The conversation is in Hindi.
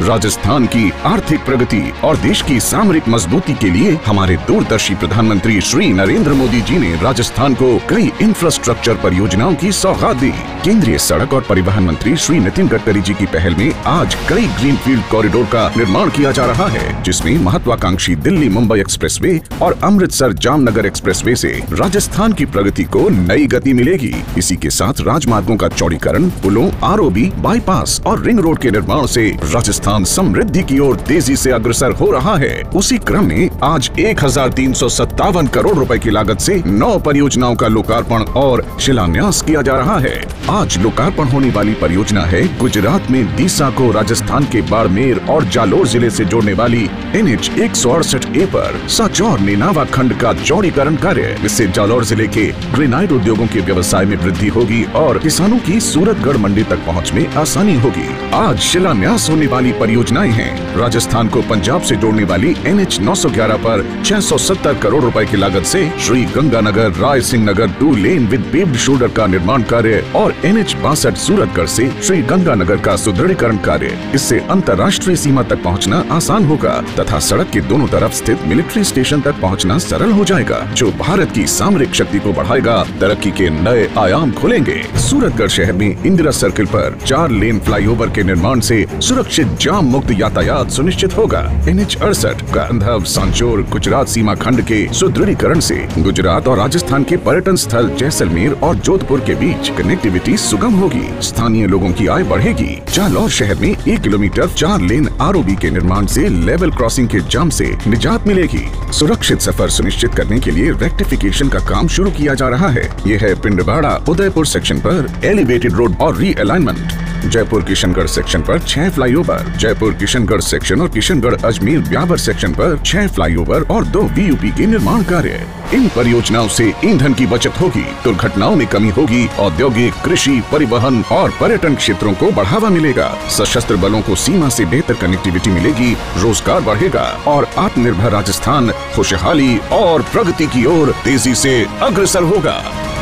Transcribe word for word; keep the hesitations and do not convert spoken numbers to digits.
राजस्थान की आर्थिक प्रगति और देश की सामरिक मजबूती के लिए हमारे दूरदर्शी प्रधानमंत्री श्री नरेंद्र मोदी जी ने राजस्थान को कई इंफ्रास्ट्रक्चर परियोजनाओं की सौगात दी। केंद्रीय सड़क और परिवहन मंत्री श्री नितिन गडकरी जी की पहल में आज कई ग्रीनफील्ड कॉरिडोर का निर्माण किया जा रहा है, जिसमें महत्वाकांक्षी दिल्ली मुंबई एक्सप्रेसवे और अमृतसर जामनगर एक्सप्रेसवे से राजस्थान की प्रगति को नई गति मिलेगी। इसी के साथ राजमार्गों का चौड़ीकरण, पुलों, आरओबी, बाईपास और रिंग रोड के निर्माण से राजस्थान समृद्धि की ओर तेजी से अग्रसर हो रहा है। उसी क्रम में आज एक हजार तीन सौ सत्तावन करोड़ रुपए की लागत से नौ परियोजनाओं का लोकार्पण और शिलान्यास किया जा रहा है। आज लोकार्पण होने वाली परियोजना है गुजरात में दीसा को राजस्थान के बाड़मेर और जालोर जिले से जोड़ने वाली एन एच एक सौ अड़सठ ए पर साचौर नेनावा खंड का चौड़ीकरण कार्य। इससे जालोर जिले के ग्रेनाइट उद्योगों के व्यवसाय में वृद्धि होगी और किसानों की सूरतगढ़ मंडी तक पहुँच में आसानी होगी। आज शिलान्यास होने वाली परियोजनाएं हैं राजस्थान को पंजाब से जोड़ने वाली एन एच नौ सौ ग्यारह पर छह सौ सत्तर करोड़ रुपए की लागत से Sri Ganganagar Rai Singh Nagar two lane with paved shoulder का निर्माण कार्य और एन एच बासठ सूरतगढ़ से श्री गंगानगर का सुदृढ़ीकरण कार्य। इससे अंतर्राष्ट्रीय सीमा तक पहुंचना आसान होगा तथा सड़क के दोनों तरफ स्थित मिलिट्री स्टेशन तक पहुंचना सरल हो जाएगा, जो भारत की सामरिक शक्ति को बढ़ाएगा, तरक्की के नए आयाम खोलेंगे। सूरतगढ़ शहर में इंदिरा सर्किल पर चार लेन फ्लाईओवर के निर्माण से सुरक्षित जाम मुक्त यातायात सुनिश्चित होगा। एन एच अड़सठ गांधव सांचौर गुजरात सीमा खंड के सुदृढ़ीकरण से गुजरात और राजस्थान के पर्यटन स्थल जैसलमेर और जोधपुर के बीच कनेक्टिविटी सुगम होगी, स्थानीय लोगों की आय बढ़ेगी। जालौर शहर में एक किलोमीटर चार लेन आरओबी के निर्माण से लेवल क्रॉसिंग के जाम से निजात मिलेगी। सुरक्षित सफर सुनिश्चित करने के लिए रेक्टिफिकेशन का काम शुरू किया जा रहा है। ये है पिंडवाड़ा उदयपुर सेक्शन पर एलिवेटेड रोड और री अलाइनमेंट, जयपुर किशनगढ़ सेक्शन पर छह फ्लाईओवर, जयपुर किशनगढ़ सेक्शन और किशनगढ़ अजमेर ब्यावर सेक्शन पर छह फ्लाईओवर और दो वी यू पी के निर्माण कार्य। इन परियोजनाओं से ईंधन की बचत होगी, दुर्घटनाओं में कमी होगी, औद्योगिक, कृषि, परिवहन और पर्यटन क्षेत्रों को बढ़ावा मिलेगा, सशस्त्र बलों को सीमा से बेहतर कनेक्टिविटी मिलेगी, रोजगार बढ़ेगा और आत्मनिर्भर राजस्थान खुशहाली और प्रगति की ओर तेजी से अग्रसर होगा।